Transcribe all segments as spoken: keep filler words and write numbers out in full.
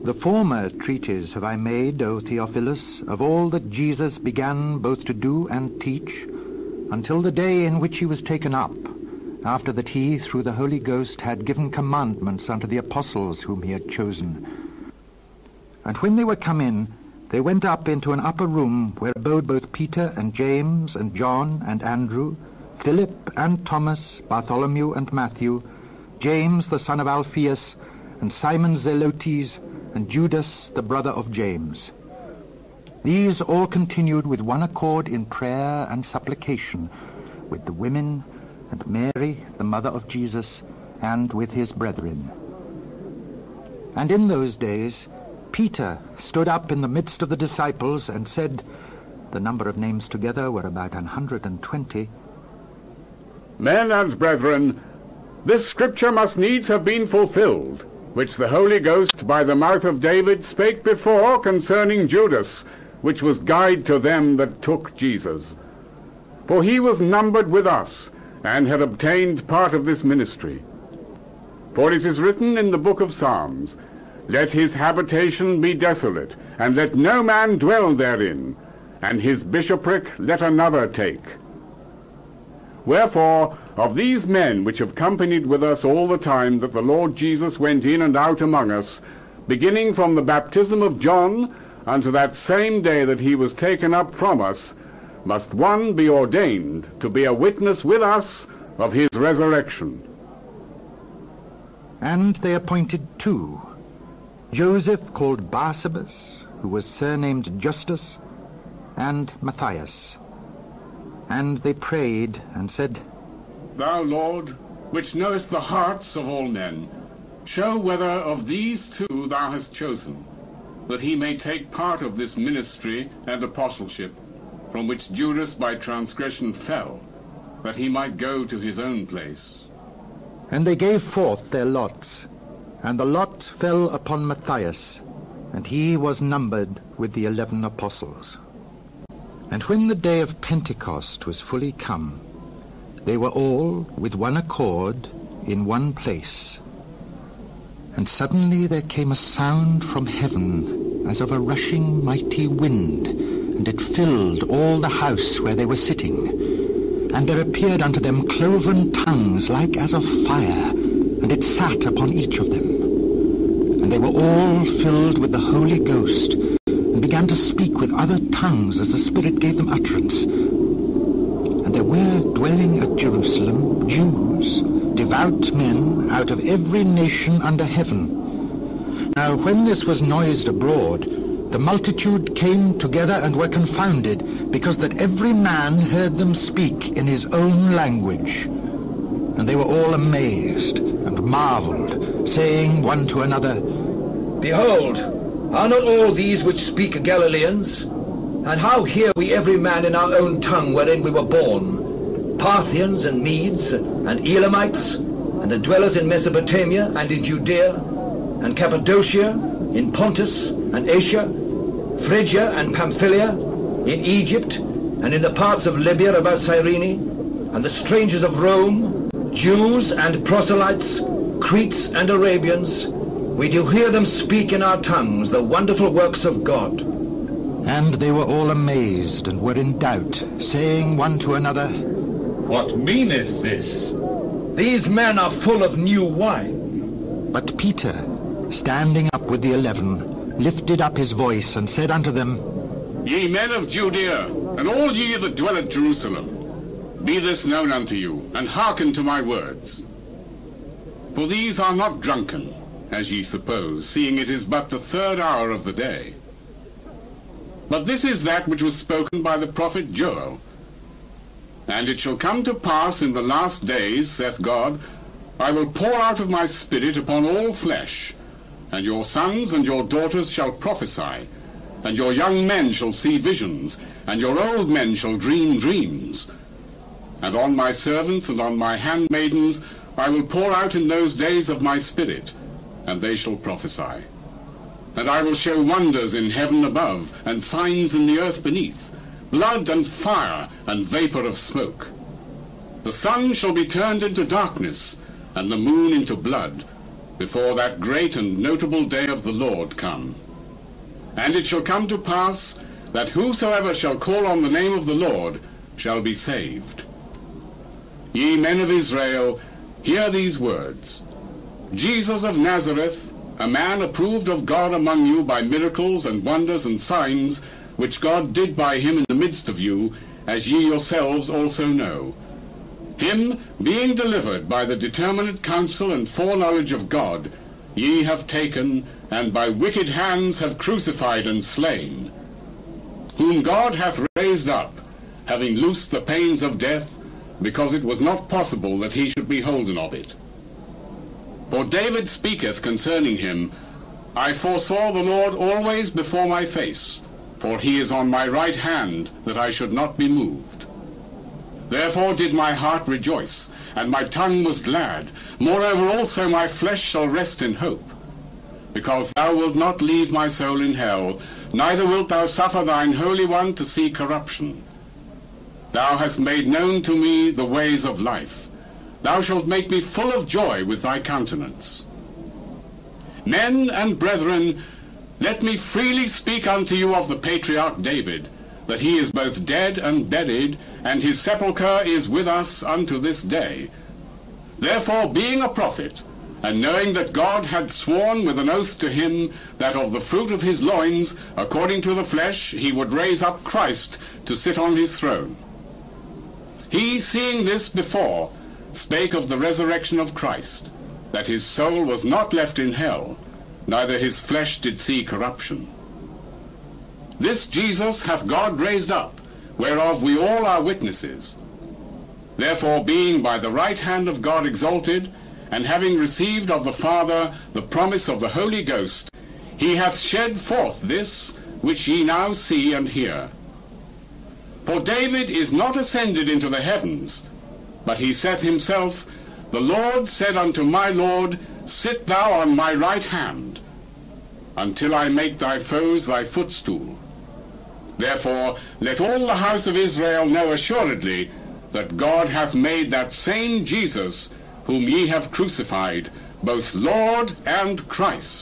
The former treatise have I made, O Theophilus, of all that Jesus began both to do and teach, until the day in which he was taken up, after that he, through the Holy Ghost, had given commandments unto the apostles whom he had chosen. And when they were come in, they went up into an upper room, where abode both Peter and James and John and Andrew, Philip and Thomas, Bartholomew and Matthew, James the son of Alphaeus, and Simon Zelotes, and Judas the brother of James. These all continued with one accord in prayer and supplication, with the women, and Mary, the mother of Jesus, and with his brethren. And in those days Peter stood up in the midst of the disciples, and said, the number of names together were about an hundred and twenty, Men and brethren, this scripture must needs have been fulfilled, which the Holy Ghost by the mouth of David spake before concerning Judas, which was guide to them that took Jesus. For he was numbered with us, and had obtained part of this ministry. For it is written in the book of Psalms, Let his habitation be desolate, and let no man dwell therein, and his bishopric let another take. Wherefore, of these men which have companied with us all the time that the Lord Jesus went in and out among us, beginning from the baptism of John unto that same day that he was taken up from us, must one be ordained to be a witness with us of his resurrection. And they appointed two, Joseph called Barsabas, who was surnamed Justus, and Matthias. And they prayed and said, Thou, Lord, which knowest the hearts of all men, show whether of these two thou hast chosen, that he may take part of this ministry and apostleship, from which Judas by transgression fell, that he might go to his own place. And they gave forth their lots, and the lot fell upon Matthias, and he was numbered with the eleven apostles. And when the day of Pentecost was fully come, they were all with one accord in one place. And suddenly there came a sound from heaven as of a rushing mighty wind, and it filled all the house where they were sitting. And there appeared unto them cloven tongues like as of fire, and it sat upon each of them. And they were all filled with the Holy Ghost, and began to speak with other tongues as the Spirit gave them utterance. And there were dwelling at Jerusalem Jews, devout men out of every nation under heaven. Now when this was noised abroad, the multitude came together and were confounded, because that every man heard them speak in his own language. And they were all amazed and marveled, saying one to another, Behold, are not all these which speak Galileans? And how hear we every man in our own tongue wherein we were born? Parthians and Medes and Elamites, and the dwellers in Mesopotamia and in Judea, and Cappadocia, in Pontus and Asia, Phrygia and Pamphylia, in Egypt, and in the parts of Libya about Cyrene, and the strangers of Rome, Jews and proselytes, Cretes and Arabians, we do hear them speak in our tongues the wonderful works of God. And they were all amazed and were in doubt, saying one to another, What meaneth this? These men are full of new wine. But Peter, standing up with the eleven, lifted up his voice and said unto them, Ye men of Judea, and all ye that dwell at Jerusalem, be this known unto you, and hearken to my words. For these are not drunken, as ye suppose, seeing it is but the third hour of the day. But this is that which was spoken by the prophet Joel. And it shall come to pass in the last days, saith God, I will pour out of my spirit upon all flesh, and your sons and your daughters shall prophesy, and your young men shall see visions, and your old men shall dream dreams. And on my servants and on my handmaidens I will pour out in those days of my spirit, and they shall prophesy. And I will show wonders in heaven above, and signs in the earth beneath, blood and fire and vapor of smoke. The sun shall be turned into darkness, and the moon into blood, before that great and notable day of the Lord come. And it shall come to pass that whosoever shall call on the name of the Lord shall be saved. Ye men of Israel, hear these words. Jesus of Nazareth, a man approved of God among you by miracles and wonders and signs, which God did by him in the midst of you, as ye yourselves also know. Him, being delivered by the determinate counsel and foreknowledge of God, ye have taken, and by wicked hands have crucified and slain, whom God hath raised up, having loosed the pains of death, because it was not possible that he should be holden of it. For David speaketh concerning him, I foresaw the Lord always before my face, for he is on my right hand, that I should not be moved. Therefore did my heart rejoice, and my tongue was glad. Moreover also my flesh shall rest in hope. Because thou wilt not leave my soul in hell, neither wilt thou suffer thine Holy One to see corruption. Thou hast made known to me the ways of life. Thou shalt make me full of joy with thy countenance. Men and brethren, let me freely speak unto you of the patriarch David, that he is both dead and buried, and his sepulchre is with us unto this day. Therefore, being a prophet, and knowing that God had sworn with an oath to him that of the fruit of his loins, according to the flesh, he would raise up Christ to sit on his throne. He, seeing this before, spake of the resurrection of Christ, that his soul was not left in hell, neither his flesh did see corruption. This Jesus hath God raised up, whereof we all are witnesses. Therefore, being by the right hand of God exalted, and having received of the Father the promise of the Holy Ghost, he hath shed forth this which ye now see and hear. For David is not ascended into the heavens, but he saith himself, The Lord said unto my Lord, Sit thou on my right hand, until I make thy foes thy footstool. Therefore let all the house of Israel know assuredly that God hath made that same Jesus, whom ye have crucified, both Lord and Christ.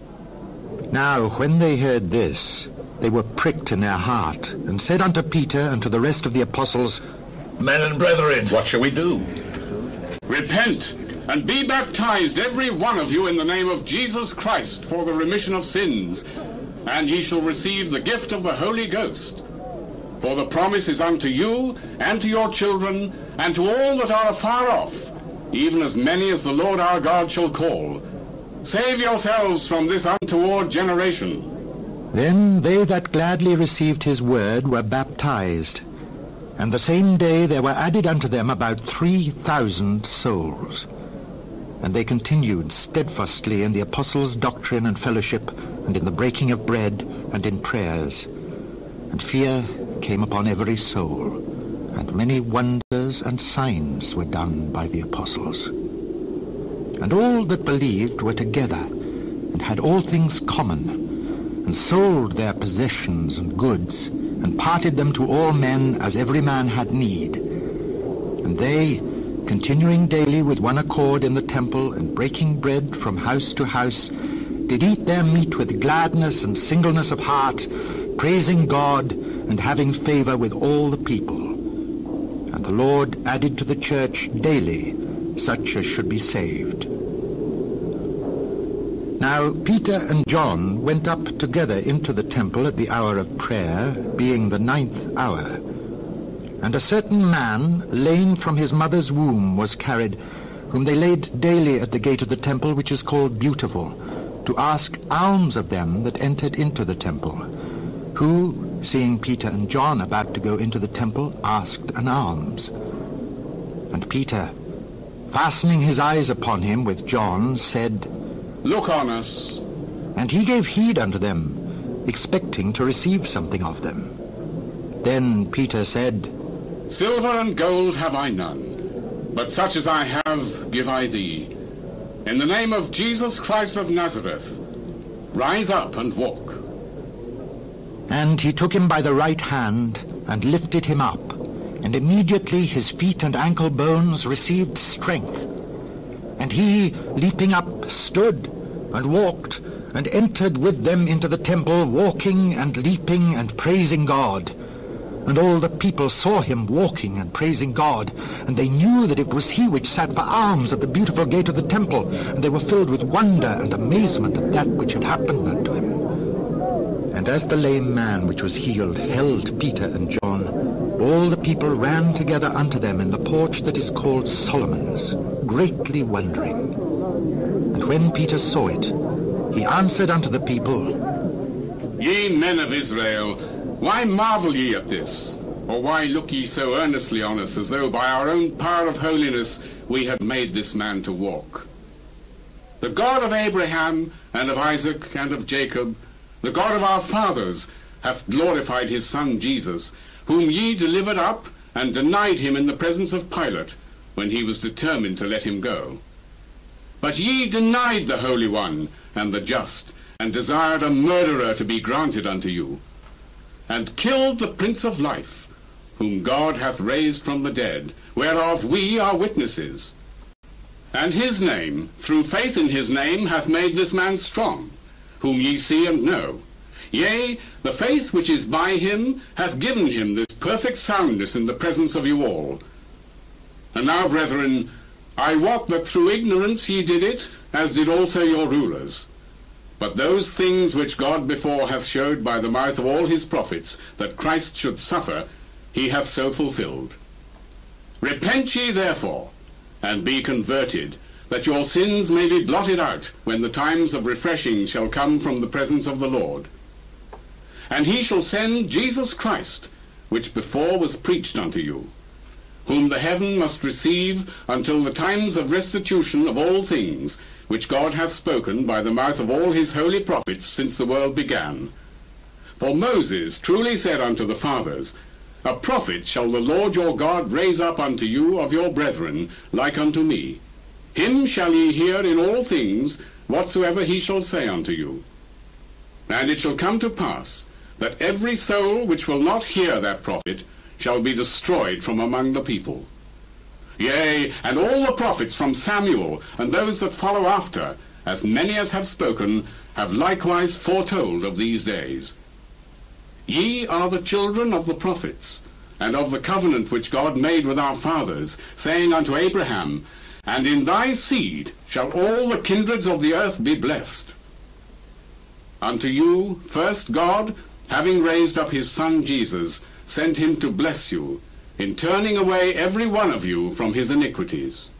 Now when they heard this, they were pricked in their heart, and said unto Peter and to the rest of the apostles, Men and brethren, What shall we do? Repent, and be baptized every one of you in the name of Jesus Christ for the remission of sins, and ye shall receive the gift of the Holy Ghost. For the promise is unto you, and to your children, and to all that are afar off, even as many as the Lord our God shall call. Save yourselves from this untoward generation. Then they that gladly received his word were baptized, and the same day there were added unto them about three thousand souls. And they continued steadfastly in the apostles' doctrine and fellowship, and in the breaking of bread, and in prayers. And fear came upon every soul, and many wonders and signs were done by the apostles. And all that believed were together, and had all things common, and sold their possessions and goods, and parted them to all men as every man had need. And they, continuing daily with one accord in the temple, and breaking bread from house to house, did eat their meat with gladness and singleness of heart, praising God, and having favor with all the people. And the Lord added to the church daily such as should be saved. Now Peter and John went up together into the temple at the hour of prayer, being the ninth hour. And a certain man, lame from his mother's womb, was carried, whom they laid daily at the gate of the temple, which is called Beautiful, to ask alms of them that entered into the temple, who, seeing Peter and John about to go into the temple, asked an alms. And Peter, fastening his eyes upon him with John, said, Look on us. And he gave heed unto them, expecting to receive something of them. Then Peter said, Silver and gold have I none, but such as I have give I thee. In the name of Jesus Christ of Nazareth, rise up and walk. And he took him by the right hand, and lifted him up, and immediately his feet and ankle bones received strength. And he, leaping up, stood and walked and entered with them into the temple, walking and leaping and praising God. And all the people saw him walking and praising God, and they knew that it was he which sat for alms at the beautiful gate of the temple, and they were filled with wonder and amazement at that which had happened unto him. And as the lame man which was healed held Peter and John, all the people ran together unto them in the porch that is called Solomon's, greatly wondering. And when Peter saw it, he answered unto the people, Ye men of Israel, why marvel ye at this? Or why look ye so earnestly on us, as though by our own power of holiness we had made this man to walk? The God of Abraham, and of Isaac, and of Jacob, the God of our fathers, hath glorified his Son Jesus, whom ye delivered up, and denied him in the presence of Pilate, when he was determined to let him go. But ye denied the Holy One, and the just, and desired a murderer to be granted unto you, and killed the Prince of Life, whom God hath raised from the dead, whereof we are witnesses. And his name, through faith in his name, hath made this man strong, whom ye see and know. Yea, the faith which is by him hath given him this perfect soundness in the presence of you all. And now, brethren, I wot that through ignorance ye did it, as did also your rulers. But those things which God before hath showed by the mouth of all his prophets, that Christ should suffer, he hath so fulfilled. Repent ye therefore, and be converted, that your sins may be blotted out, when the times of refreshing shall come from the presence of the Lord. And he shall send Jesus Christ, which before was preached unto you, whom the heaven must receive until the times of restitution of all things, which God hath spoken by the mouth of all his holy prophets since the world began. For Moses truly said unto the fathers, A prophet shall the Lord your God raise up unto you of your brethren, like unto me. Him shall ye hear in all things, whatsoever he shall say unto you. And it shall come to pass, that every soul which will not hear that prophet shall be destroyed from among the people. Yea, and all the prophets from Samuel, and those that follow after, as many as have spoken, have likewise foretold of these days. Ye are the children of the prophets, and of the covenant which God made with our fathers, saying unto Abraham, And in thy seed shall all the kindreds of the earth be blessed. Unto you, first God, having raised up his Son Jesus, sent him to bless you, in turning away every one of you from his iniquities.